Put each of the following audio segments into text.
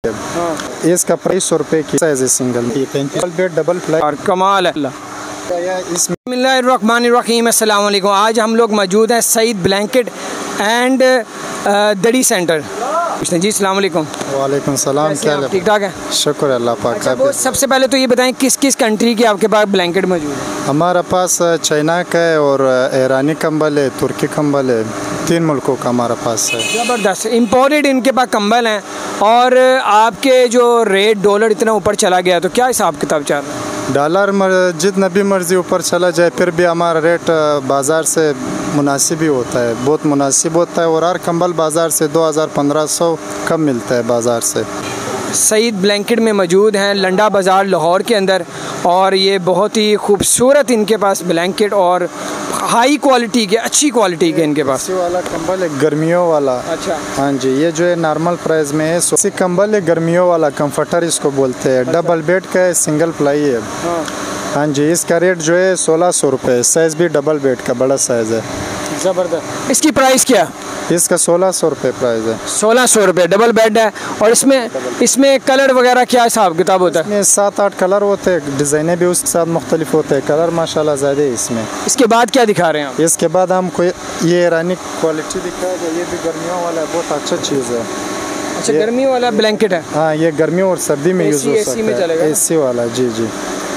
हाँ। इसका प्राइस 100 रुपये की साइज है सिंगल। ये 35 बेड डबल प्लाई और कमाल है। बिस्मिल्लाहिर्रहमानिर्रहीम, अस्सलाम वालेकुम। आज हम लोग मौजूद हैं Saeed blanket and dari centre. जी अस्सलाम वालेकुम। वालेकुम सलाम। क्या हाल है? ठीक ठाक है, शुक्र अल्लाह पाक। अच्छा, सबसे पहले तो ये बताएं किस किस कंट्री के आपके पास ब्लैंकेट मौजूद है? हमारे पास चाइना का है और ईरानी कंबल है, तुर्की कंबल है, 3 मुल्कों का हमारे पास है। ज़बरदस्त इम्पोर्टेड इनके पास कंबल हैं। और आपके जो रेट डॉलर इतना ऊपर चला गया तो क्या हिसाब किताब चल रहा है? डॉलर जितना भी मर्जी ऊपर चला जाए फिर भी हमारा रेट बाज़ार से मुनासिब ही होता है, बहुत मुनासिब होता है। और हर कंबल बाज़ार से 2000-1500 कम मिलता है बाज़ार से। सईद ब्लैंकेट में मौजूद हैं लंडा बाज़ार लाहौर के अंदर। और ये बहुत ही खूबसूरत इनके पास ब्लैंकेट और हाई क्वालिटी के, अच्छी क्वालिटी के इनके पास। इसी वाला कंबल है गर्मियों वाला। अच्छा, हाँ जी, ये जो है नॉर्मल प्राइस में है। इसी कंबल है गर्मियों वाला, कंफर्टर इसको बोलते हैं। अच्छा। डबल बेड का है, सिंगल प्लाई है। हाँ जी, इसका रेट जो है 1600 रुपये। साइज़ भी डबल बेड का बड़ा साइज़ है। ज़बरदस्त। इसकी प्राइस क्या? इसका 1600 रुपये प्राइस है। 1600 रुपये डबल बेड है। और इसमें कलर वगैरह क्या हिसाब किताब होता है? इसमें 7-8 कलर होते हैं, डिज़ाइने भी उसके साथ मुख्तलिफ होते हैं। कलर माशाल्लाह ज़्यादा है इसमें। इसके बाद क्या दिखा रहे हैं आप? इसके बाद हमको ये ईरानी क्वालिटी दिखाएगा। ये भी गर्मियों वाला है, बहुत अच्छा चीज़ है। अच्छा, गर्मी वाला ब्लैंकेट है। हाँ, ये गर्मियों और सर्दी में यूज़ हो एसी में सकता चलेगा है। एसी वाला, जी जी।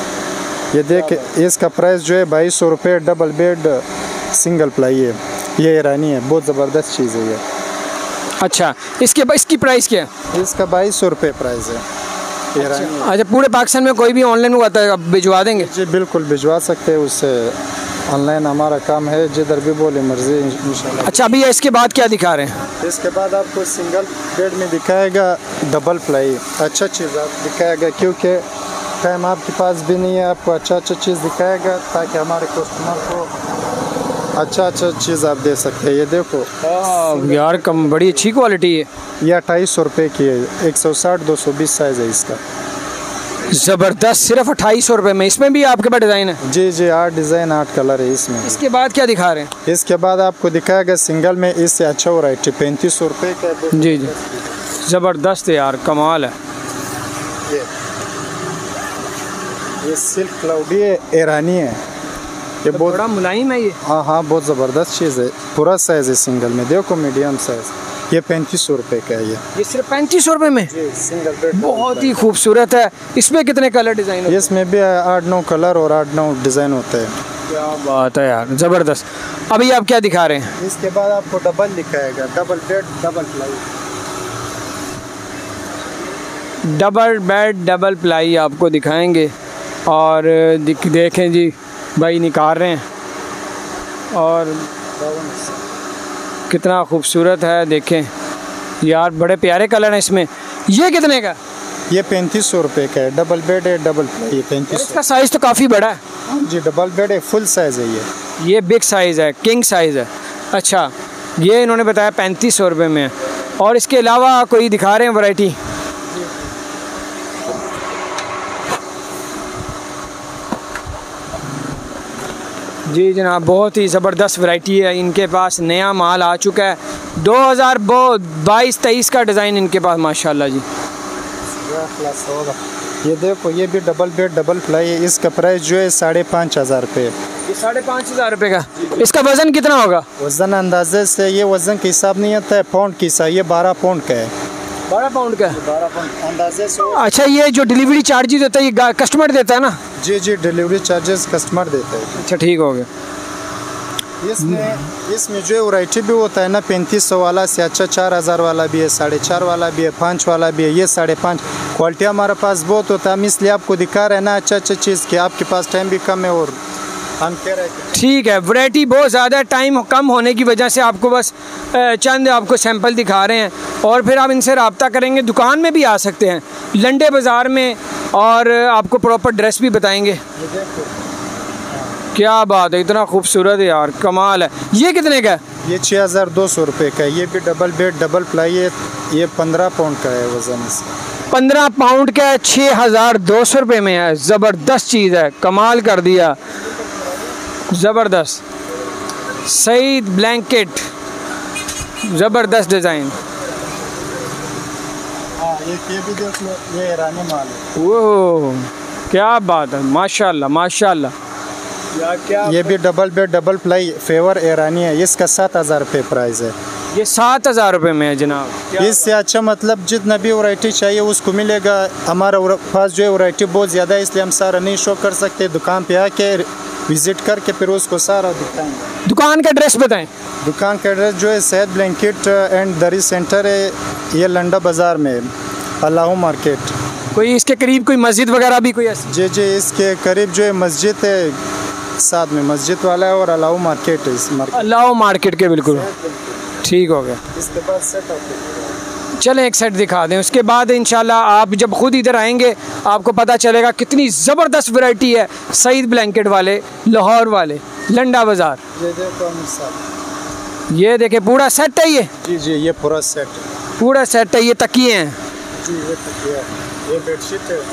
ये देख, इसका प्राइस जो है 2200 रुपये। डबल बेड सिंगल प्लाई है। ये ईरानी है, बहुत ज़बरदस्त चीज़ है ये। अच्छा, इसकी प्राइस क्या है? इसका 2200 रुपये प्राइस है, ईरानी है। अच्छा, पूरे पाकिस्तान में कोई भी ऑनलाइन हुआ था अब भिजवा देंगे? जी बिल्कुल भिजवा सकते हैं, उससे ऑनलाइन हमारा काम है, जिधर भी बोले मर्जी इंशाल्लाह। अच्छा, अभी इसके बाद क्या दिखा रहे हैं? इसके बाद आपको सिंगल बेड में दिखाएगा डबल प्लाई। अच्छा चीज़ आप दिखाएगा, क्योंकि टाइम आपके पास भी नहीं है। आपको अच्छा चीज़ दिखाएगा ताकि हमारे कस्टमर को अच्छा चीज़ आप दे सकते हैं। ये देखो यार, कम बड़ी अच्छी क्वालिटी है। यह 250 रुपये की है। 160-220 साइज़ है इसका। ज़बरदस्त, सिर्फ 2800 रुपये में। इसमें भी आपके पास डिज़ाइन है? जी जी, 8 डिज़ाइन 8 कलर है इसमें। इसके बाद क्या दिखा रहे हैं? इसके बाद आपको दिखाएगा सिंगल में इससे अच्छा वैरायटी 3500 रुपये का है। जी जी, ज़बरदस्त है यार, कमाल है। ये सिल्क क्लाउडी है, ईरानी है। ये तो बहुत बड़ा मुलायम है ये। हाँ हाँ, बहुत ज़बरदस्त चीज़ है। पूरा साइज़ है सिंगल में, देखो मीडियम साइज़। ये 3500 रुपये का है। ये सिर्फ 3500 रुपये में? जी, सिंगल बेड बहुत ही खूबसूरत है। इसमें कितने कलर डिज़ाइन होते हैं? इसमें भी 8-9 कलर और 8-9 डिज़ाइन होते हैं। क्या बात है यार, ज़बरदस्त। अभी आप क्या दिखा रहे हैं? इसके बाद आपको डबल दिखाएगा, double bed double ply. Double bed double ply आपको दिखाएंगे। और देखें जी, भाई निकाल रहे हैं और कितना खूबसूरत है। देखें यार, बड़े प्यारे कलर हैं इसमें। ये कितने का? ये 3500 रुपये का है। डबल बेड है, डबल प्लाई। 3500। इसका साइज़ तो काफ़ी बड़ा है। जी, डबल बेड है, फुल साइज़ है ये। ये बिग साइज़ है, किंग साइज़ है। अच्छा, ये इन्होंने बताया 3500 रुपये में। और इसके अलावा कोई दिखा रहे हैं वैरायटी? जी जनाब, बहुत ही ज़बरदस्त वैरायटी है इनके पास। नया माल आ चुका है। 2022-23 का डिज़ाइन इनके पास माशाल्लाह जी। ये देखो, ये भी डबल बेड डबल प्लाई है। इसका प्राइस जो है 5500 रुपये। ये 5500 रुपये का। इसका वज़न कितना होगा? वज़न अंदाजे से ये वज़न के हिसाब नहीं आता है, पाउंड के हिसाब। ये 12 पाउंड का है। 12 पाउंड का? 12 पाउंड अंदाजे से। अच्छा, ये जो डिलीवरी चार्जेस होता है ये कस्टमर देता है ना? जी जी, डिलीवरी चार्जेस कस्टमर देते हैं। अच्छा, ठीक हो गया। इसमें जो है वैरायटी भी होता है ना, 3500 वाला से अच्छा 4000 वाला भी है, 4.5 वाला भी है, 5 वाला भी है। ये 5.5 क्वालिटी हमारे पास बहुत होता है। हम इसलिए आपको दिखा रहे हैं ना अच्छा चीज़ कि आपके पास टाइम भी कम है और हम कह रहे हैं। ठीक है, वैरायटी बहुत ज़्यादा, टाइम कम होने की वजह से आपको बस चंद आपको सैंपल दिखा रहे हैं। और फिर आप इनसे रब्ता करेंगे, दुकान में भी आ सकते हैं लंडे बाज़ार में, और आपको प्रॉपर ड्रेस भी बताएंगे। क्या बात है, इतना खूबसूरत है यार, कमाल है। ये कितने का है? ये 6200 रुपये का है। ये भी डबल बेड डबल प्लाई है। ये 15 पाउंड का है वज़न इसका। 15 पाउंड का है, 6200 रुपये में है। ज़बरदस्त चीज़ है, कमाल कर दिया, ज़बरदस्त। सईद ब्लैंकेट, ज़बरदस्त डिज़ाइन। ये भी देख लो, ये ईरानी माल है। वो क्या बात है, माशाल्लाह माशाल्लाह। ये भी डबल बेड डबल प्लाई फेवर ईरानी है, इसका 7,000 रुपये प्राइस है। ये 7,000 रुपये में है जनाब। इससे अच्छा मतलब जितना भी वैरायटी चाहिए उसको मिलेगा। हमारा पास जो है वैरायटी बहुत ज़्यादा है, इसलिए हम सारा नहीं शो कर सकते। दुकान पे आके विजिट करके फिर उसको सारा दिखाएंगे। दुकान का एड्रेस बताएं। दुकान का एड्रेस जो है Sayyed blanket and dari centre है, ये लंडा बाज़ार में, अल्लाह मार्केट। कोई इसके करीब कोई मस्जिद वगैरह भी कोई ऐसी? जी जी, इसके करीब जो है मस्जिद है, साथ में मस्जिद वाला है और अलाउ मार्केट है। इस मार्केट अल्लाह मार्केट के बिल्कुल ठीक हो गया। इसके बाद सेट चलें एक सेट दिखा दें, उसके बाद इंशाल्लाह आप जब खुद इधर आएंगे आपको पता चलेगा कितनी ज़बरदस्त वैरायटी है सईद ब्लैंकेट वाले, लाहौर वाले, लंडा बाज़ार। ये देखें पूरा सेट है ये। जी जी, ये पूरा सेट, पूरा सेट है। ये तकिए हैं जी, ये तकिया है, ये बेडशीट है,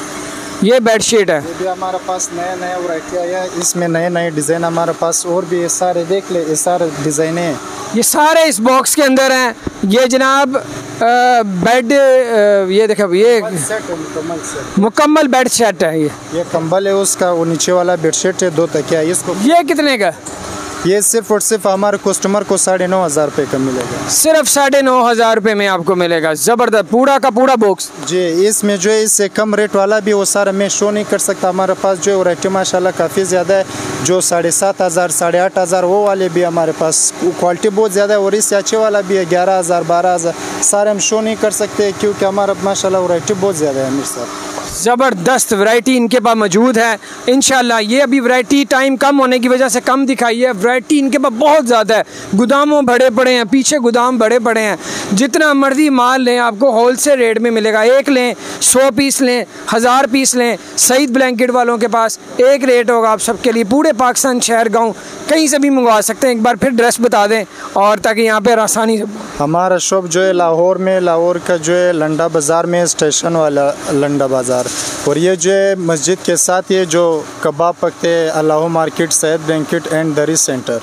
ये बेडशीट है। ये भी हमारे पास नया नया वैरायटी आया है, इसमें नए नए डिज़ाइन हमारे पास और भी, ये सारे देख ले, ये सारे डिज़ाइन हैं, ये सारे इस बॉक्स के अंदर हैं। ये जनाब बेड, ये देखो ये सेट है, मुकम्मल सेट, मुकम्मल बेड सेट है। ये कंबल है उसका, वो नीचे वाला बेडशीट है, 2 तकिया है। इसको ये कितने का? ये सिर्फ और सिर्फ हमारे कस्टमर को 9,500 रुपये का मिलेगा। सिर्फ 9,500 रुपये में आपको मिलेगा। ज़बरदस्त पूरा का पूरा बॉक्स। जी, इसमें जो है इससे कम रेट वाला भी वो सारा मैं शो नहीं कर सकता। हमारे पास जो है वैरायटी माशाल्लाह काफ़ी ज़्यादा है, जो 7,500 8,500 वो वाले भी हमारे पास, क्वालिटी बहुत ज़्यादा है। और इससे अच्छे वाला भी है 11,000 12,000, सारे हम शो नहीं कर सकते क्योंकि हमारा माशाल्लाह वैरायटी बहुत ज़्यादा है मेरे साथ। ज़बरदस्त वैरायटी इनके पास मौजूद है इंशाल्लाह। ये अभी वैरायटी टाइम कम होने की वजह से कम दिखाई है, वैरायटी इनके पास बहुत ज़्यादा है। गोदामों बड़े बड़े हैं, पीछे गोदाम बड़े बड़े हैं। जितना मर्जी माल लें आपको होल सेल रेट में मिलेगा। एक लें, 100 पीस लें, 1000 पीस लें, सईद ब्लैंकेट वालों के पास एक रेट होगा आप सबके लिए। पूरे पाकिस्तान शहर गाँव कहीं से भी मंगवा सकते हैं। एक बार फिर ड्रेस बता दें और ताकि यहाँ पर आसानी से। हमारा शॉप जो है लाहौर में, लाहौर का जो है लंडा बाज़ार में, स्टेशन वाला लंडा बाज़ार। और ये जो है मस्जिद के साथ ये जो कबाब पकते हैं, Allah market, Sayyed blanket and dari centre.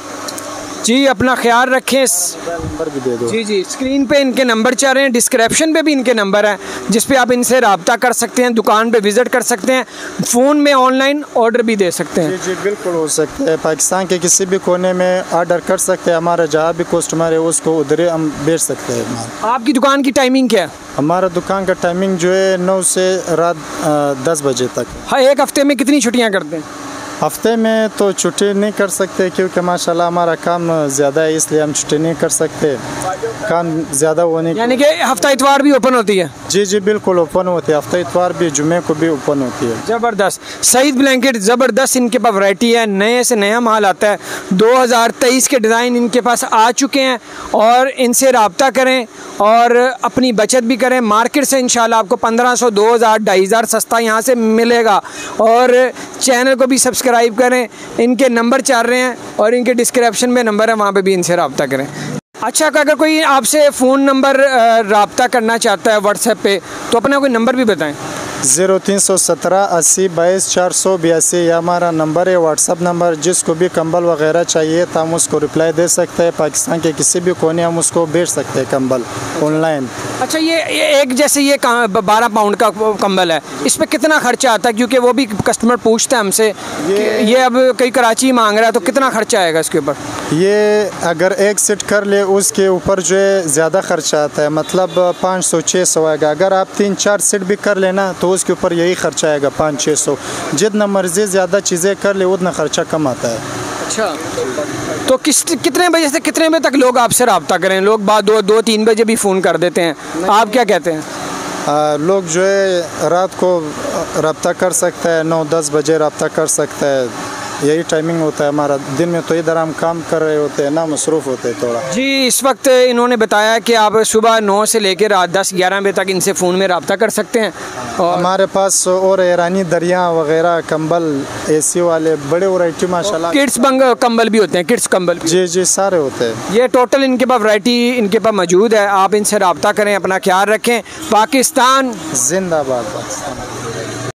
जी अपना ख्याल रखें। नंबर भी दे दो। जी जी, स्क्रीन पे इनके नंबर चल रहे हैं, डिस्क्रिप्शन पे भी इनके नंबर हैं जिस पे आप इनसे रब्ता कर सकते हैं, दुकान पे विज़िट कर सकते हैं, फ़ोन में ऑनलाइन ऑर्डर भी दे सकते हैं। जी जी बिल्कुल हो सकता है। पाकिस्तान के किसी भी कोने में ऑर्डर कर सकते हैं। हमारा जहाँ भी कस्टमर है उसको उधर हम भेज सकते हैं। आपकी दुकान की टाइमिंग क्या है? हमारा दुकान का टाइमिंग जो है 9 से रात 10 बजे तक। हाँ, एक हफ्ते में कितनी छुट्टियाँ करते हैं? हफ्ते में तो छुट्टी नहीं कर सकते क्योंकि माशाल्लाह हमारा काम ज़्यादा है, इसलिए हम छुट्टी नहीं कर सकते। काम ज़्यादा होने यानी कि हफ्ता इतवार भी ओपन होती है? जी जी बिल्कुल ओपन होती है, हफ्ता इतवार भी, जुमे को भी ओपन होती है। ज़बरदस्त सईद ब्लैंकेट, ज़बरदस्त इनके पास वैरायटी है, नए से नया माल आता है। 2023 के डिज़ाइन इनके पास आ चुके हैं और इनसे रब्ता करें और अपनी बचत भी करें। मार्केट से इंशाल्लाह आपको 1500 2000 2500 सस्ता यहाँ से मिलेगा। और चैनल को भी सब्सक्राइब करें, इनके नंबर चल रहे हैं और इनके डिस्क्रिप्शन में नंबर है, वहाँ पे भी इनसे रब्ता करें। अच्छा, अगर कोई आपसे फ़ोन नंबर रब्ता करना चाहता है व्हाट्सएप पे तो अपना कोई नंबर भी बताएं। 0317 80 22 482 यह हमारा नंबर है, व्हाट्सअप नंबर। जिसको भी कंबल वगैरह चाहिए तो हम उसको रिप्लाई दे सकते हैं। पाकिस्तान के किसी भी कोने हम उसको भेज सकते हैं कंबल ऑनलाइन। अच्छा, ये एक जैसे ये 12 पाउंड का कंबल है, इस पर कितना खर्चा आता है? क्योंकि वो भी कस्टमर पूछता है हमसे ये अब कहीं कराची मांग रहा है तो कितना खर्चा आएगा इसके ऊपर? ये अगर एक सेट कर ले उसके ऊपर जो है ज़्यादा खर्चा आता है, मतलब 500-600 आएगा। अगर आप 3-4 सेट भी कर लेना तो उसके ऊपर यही खर्चा आएगा 500-600। जितना मर्जी ज़्यादा चीज़ें कर ले उतना खर्चा कम आता है। अच्छा, तो कितने बजे से कितने बजे तक लोग आपसे रब्ता करें? लोग बाद 2-3 बजे भी फ़ोन कर देते हैं, आप क्या कहते हैं? लोग जो है रात को रब्ता कर सकता है, 9-10 बजे रब्ता कर सकता है, यही टाइमिंग होता है हमारा। दिन में तो इधर हम काम कर रहे होते हैं ना, मसरूफ़ होते हैं थोड़ा। जी, इस वक्त इन्होंने बताया कि आप सुबह 9 से लेकर रात 10-11 बजे तक इनसे फ़ोन में रब्ता कर सकते हैं। और हमारे पास और ईरानी दरिया वगैरह, कंबल, एसी वाले बड़े वैरायटी माशाल्लाह। किड्स कंबल भी होते हैं, किड्स कंबल भी। जी जी सारे होते हैं। ये टोटल इनके पास वैरायटी इनके पास मौजूद है। आप इनसे रब्ता करें, अपना ख्याल रखें। पाकिस्तान जिंदाबाद।